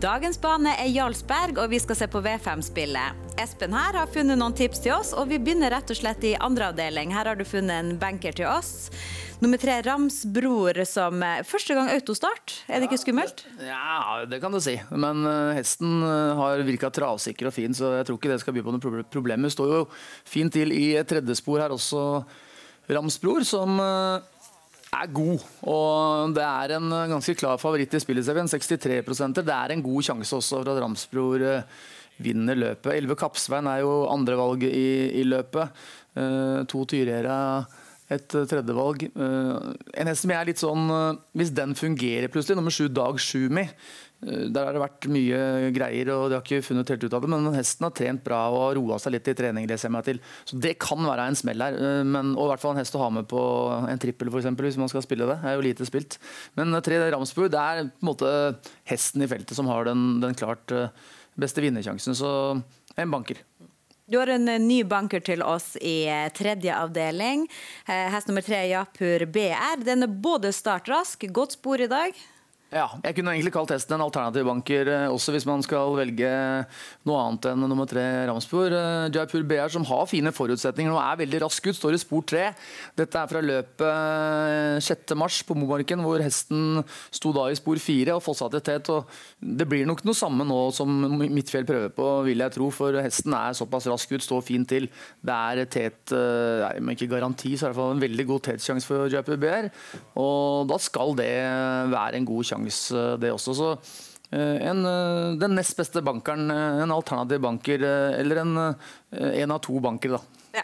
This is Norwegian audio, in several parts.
Dagens bane Jarlsberg, og vi skal se på V5-spillet. Espen her har funnet noen tips til oss, og vi begynner rett og slett i andre avdeling. Her har du funnet en banker til oss. Nummer 3, Ramsbror, som første gang autostart. Det ikke skummelt? Ja, det kan du si. Men hesten har virket travsikker og fin, så jeg tror ikke det skal by på noe problem. Det står jo fint til i tredje spor her også, Ramsbror, som god. Og det en ganske klar favoritt i spillet, 63%. Det en god sjanse også for at Ramsbror vinner løpet. 11 Kappsveien jo andre valget i løpet. 2 Tyrera et tredje valg. En hest som litt sånn, hvis den fungerer plutselig, nummer 7 Dag Shumi, der har det vært mye greier, og de har ikke funnet helt ut av det, men hesten har trent bra og har roet seg litt i trening, leser jeg meg til. Så det kan være en smell her, men, og i hvert fall en hest å ha med på en trippel for eksempel, hvis man skal spille det. Det jo lite spilt. Men 3 Ramsbror, det på en måte hesten i feltet som har den klart beste vinnersjansen, så en banker. Du har en ny banker til oss i tredje avdeling. Hest nummer 3, Japur BR. Den både startrask, godt spor i dag. Ja, jeg kunne egentlig kalt hesten en alternativ banker, også hvis man skal velge noe annet enn nummer 3 Ramsbror. Jaipur BR som har fine forutsetninger og veldig rask ut, står i spor 3. Dette fra løpet 6. mars på Momarken, hvor hesten sto da i spor 4 og fått til tet. Og det blir nok noe samme nå som Midtfjell prøver på, vil jeg tro, for hesten såpass rask ut, står fint til. Det tet, men ikke garanti, så i hvert fall en veldig god tetsjans for Jaipur BR. Og da skal det være en god sjanse. Det også, så den nest beste bankeren, en alternativ banker, eller en av 2 banker da. Ja.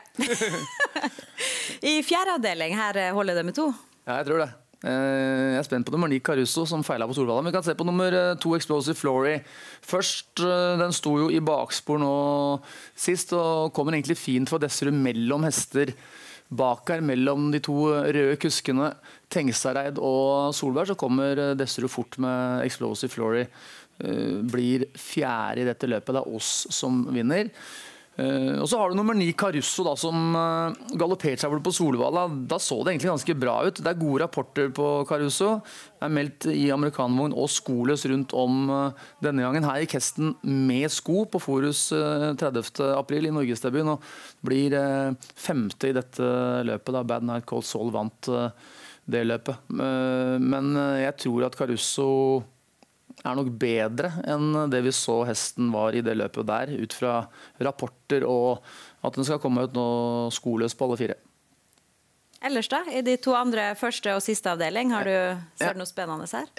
I fjerde avdeling, her holder det med 2? Ja, jeg tror det. Jeg spent på nummer 9 Caruso, som feilet på Solvalla. Vi kan se på nummer 2 Explosive Flory. Først, den sto jo i bakspor nå sist, og kommer egentlig fint for Desserud mellom hester. Bak her, mellom de 2 røde kuskene, Tengsareid og Solberg, så kommer Desserud fort med Explosive Flory. Blir 4. i dette løpet. Det oss som vinner. Og så har du nummer 9 Caruso da, som galopperte seg bort på Solvalla. Da så det egentlig ganske bra ut. Det gode rapporter på Caruso. Meldt i amerikanvogn og skoløs rundt om denne gangen. Her gikk hesten med sko på Forus 30. april i Norgesdebuten og blir 5. i dette løpet. Da Bad Night Cold Soul vant det løpet. Men jeg tror at Caruso nok bedre enn det vi så hesten var i det løpet der, ut fra rapporter og at den skal komme ut nå skoløs på alle 4. Ellers da, i de 2 andre første og siste avdeling, har ser du noe spennende her?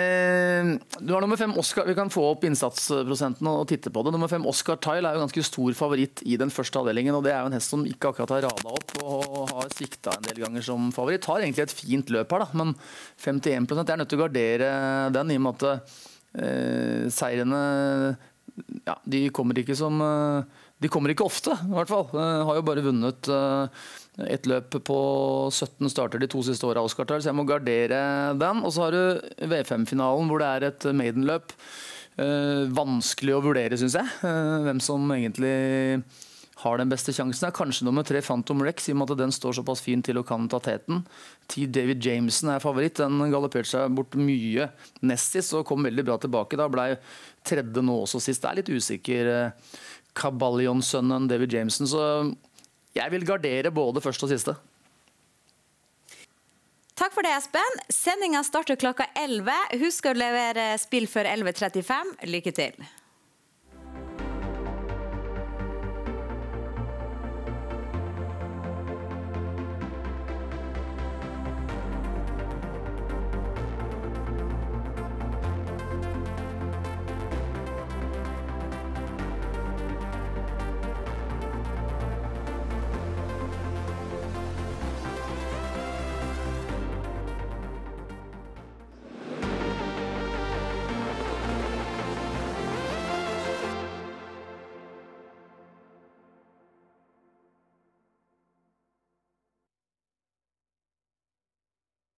Du har nummer 5 Oscar, vi kan få opp innsatsprosenten og titte på det. Nummer 5 Oscar Tile jo ganske stor favoritt i den første avdelingen, og det jo en hest som ikke akkurat har radet opp og har sviktet en del ganger som favoritt. Har egentlig et fint løp her da, men 51%, jeg nødt til å gardere den i og med at seirene, ja, de kommer ikke ofte, i hvert fall. Har jo bare vunnet et løp på 17 starter de 2 siste årene av Oscar Tile, så jeg må gardere den. Og så har du V5-finalen, hvor det et maidenløp. Vanskelig å vurdere, synes jeg, hvem som egentlig har den beste sjansen. Kanskje nummer 3 Phantom Rex, i og med at den står såpass fint til å kan ta teten. 10 David Jameson favoritt. Den galopperte seg bort mye nest sist og kom veldig bra tilbake. Da ble 3. nå også sist. Det litt usikker Kaballion-sønnen David Jameson, så jeg vil gardere både første og siste. Takk for det, Espen. Sendingen starter klokka 11. Husk å levere spill før 11:35. Lykke til!